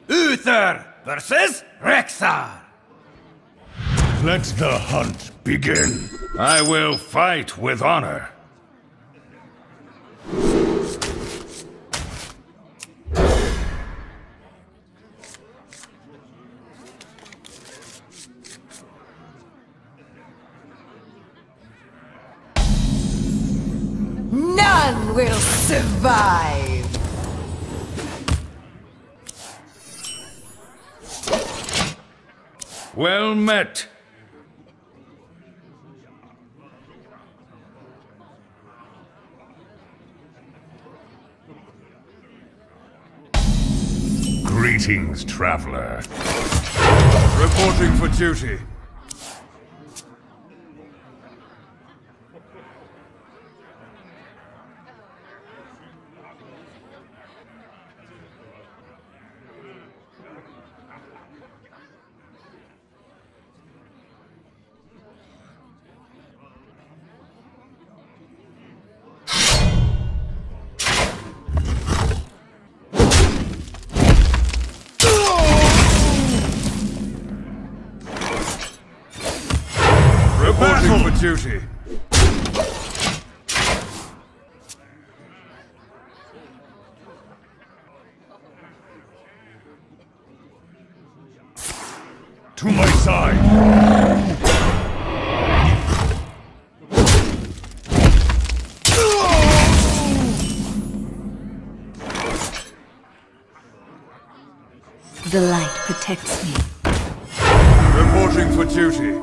Uther versus Rexxar. Let the hunt begin. I will fight with honor. None will survive! Well met. Greetings, traveler. Reporting for duty. Reporting for duty. To my side. The light protects me. Reporting for duty.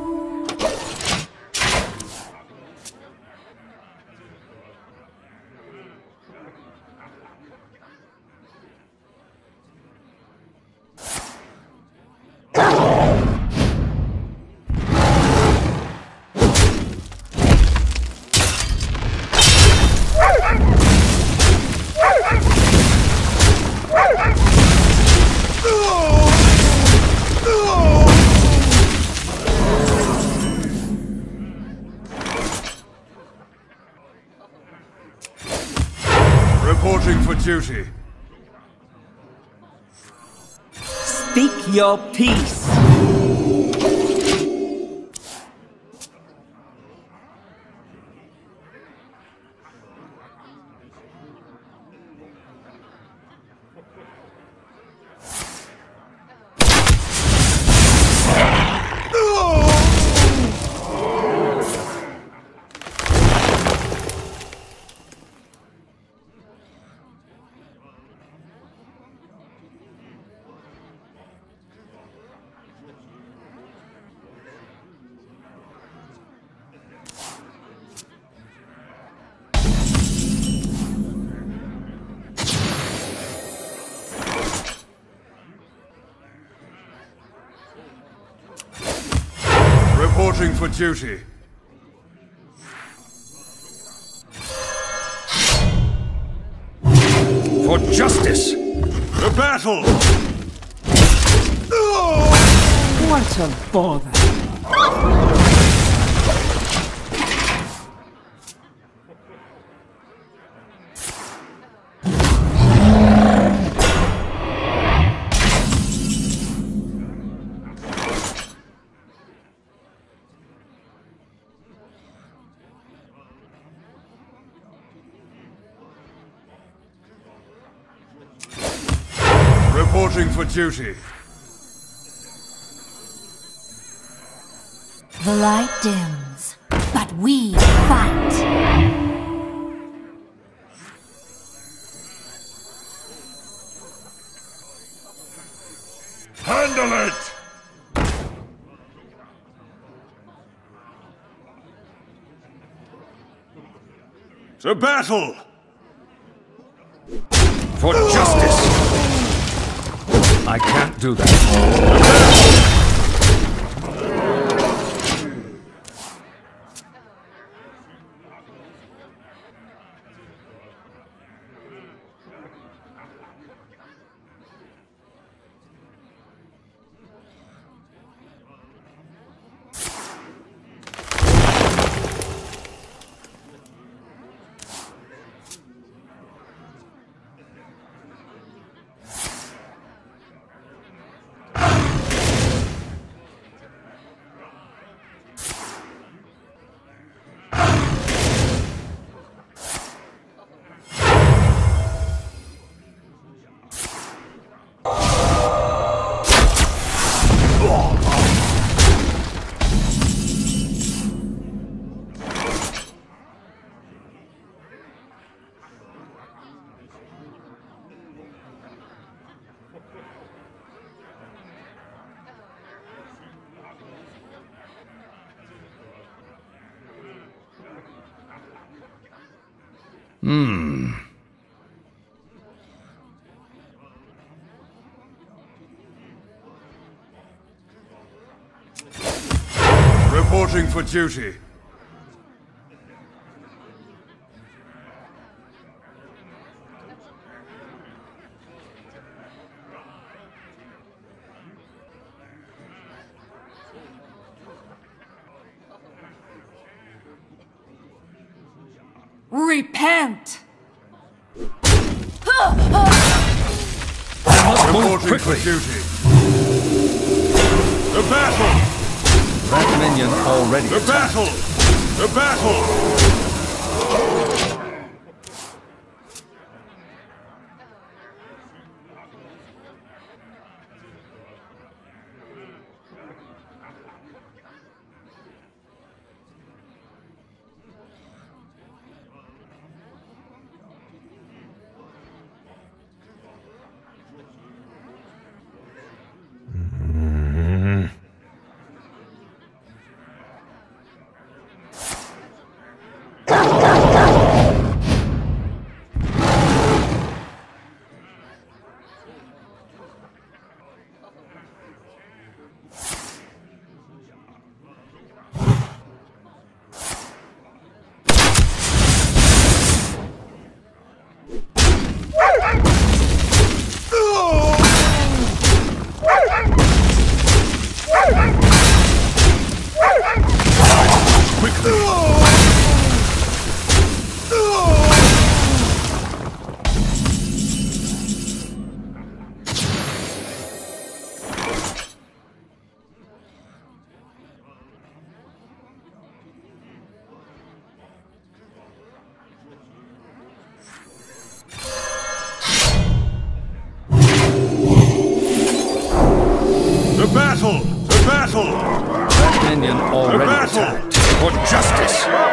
Reporting for duty. Speak your peace. Reporting for duty. For justice! The battle! What a bother. Reporting for duty. The light dims, but we fight! Handle it! To battle! For justice! I can't do that. Reporting for duty. Repent! Reporting for duty. The battle! That minion already The attacked. battle! The battle! The battle! The battle! That minion already battle! attacked. For justice!